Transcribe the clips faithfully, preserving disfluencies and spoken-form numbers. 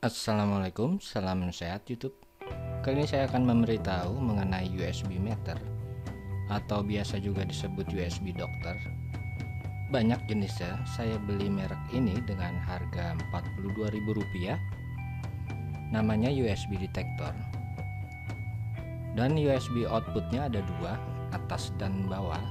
Assalamualaikum, salam sehat YouTube. Kali ini saya akan memberitahu mengenai U S B meter atau biasa juga disebut U S B dokter. Banyak jenisnya, saya beli merek ini dengan harga empat puluh dua ribu rupiah. Namanya U S B detector. Dan U S B outputnya ada dua, atas dan bawah.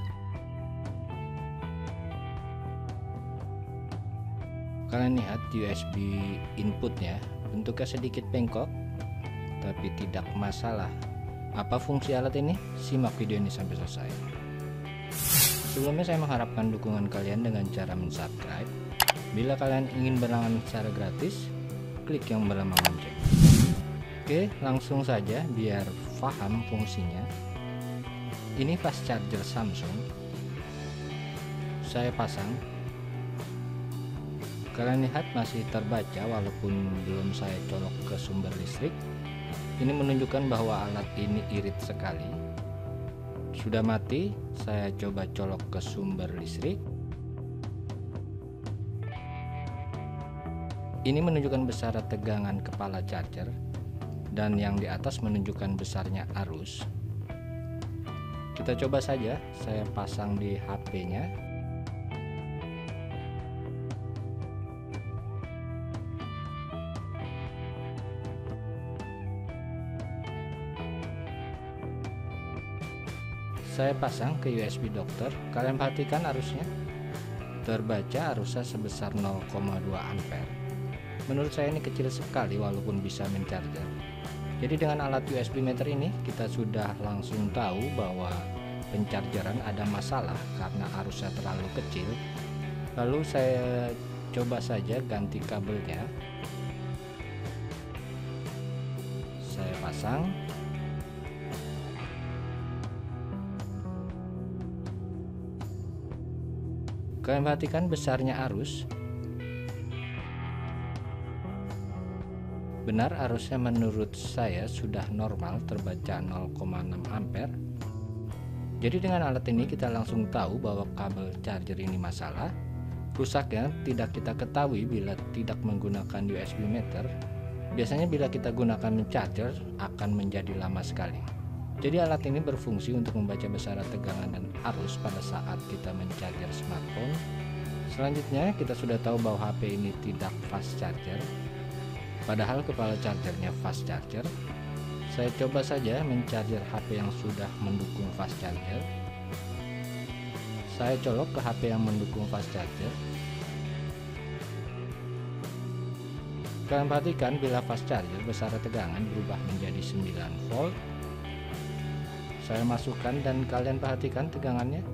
Kalian lihat U S B inputnya bentuknya sedikit bengkok, tapi tidak masalah. Apa fungsi alat ini? Simak video ini sampai selesai. Sebelumnya saya mengharapkan dukungan kalian dengan cara mensubscribe. Bila kalian ingin berlangganan secara gratis, klik yang berlambang lonceng. Oke, langsung saja biar paham fungsinya. Ini fast charger Samsung. Saya pasang. Kalian lihat masih terbaca walaupun belum saya colok ke sumber listrik. Ini menunjukkan bahwa alat ini irit sekali. Sudah mati, saya coba colok ke sumber listrik. Ini menunjukkan besar tegangan kepala charger, dan yang di atas menunjukkan besarnya arus. Kita coba saja, saya pasang di H P-nya. Saya pasang ke U S B dokter. Kalian perhatikan arusnya terbaca arusnya sebesar nol koma dua ampere. Menurut saya ini kecil sekali walaupun bisa mencharger. Jadi dengan alat U S B meter ini kita sudah langsung tahu bahwa penchargeran ada masalah karena arusnya terlalu kecil. Lalu saya coba saja ganti kabelnya. Saya pasang. Kalian perhatikan besarnya arus. Benar, arusnya menurut saya sudah normal, terbaca nol koma enam ampere. Jadi dengan alat ini kita langsung tahu bahwa kabel charger ini masalah. Rusaknya tidak kita ketahui bila tidak menggunakan U S B meter. Biasanya bila kita gunakan mencharger akan menjadi lama sekali. Jadi alat ini berfungsi untuk membaca besaran tegangan dan arus pada saat kita mencharger smartphone. Selanjutnya kita sudah tahu bahwa H P ini tidak fast charger, padahal kepala chargernya fast charger. Saya coba saja mencharger H P yang sudah mendukung fast charger. Saya colok ke H P yang mendukung fast charger. Kalian perhatikan bila fast charger besaran tegangan berubah menjadi sembilan volt. Saya masukkan dan kalian perhatikan tegangannya.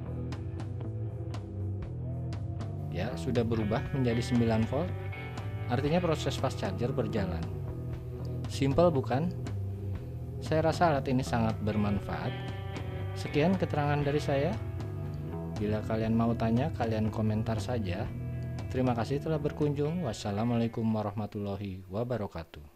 Ya, sudah berubah menjadi sembilan volt. Artinya proses fast charger berjalan. Simple bukan? Saya rasa alat ini sangat bermanfaat. Sekian keterangan dari saya. Bila kalian mau tanya, kalian komentar saja. Terima kasih telah berkunjung. Wassalamualaikum warahmatullahi wabarakatuh.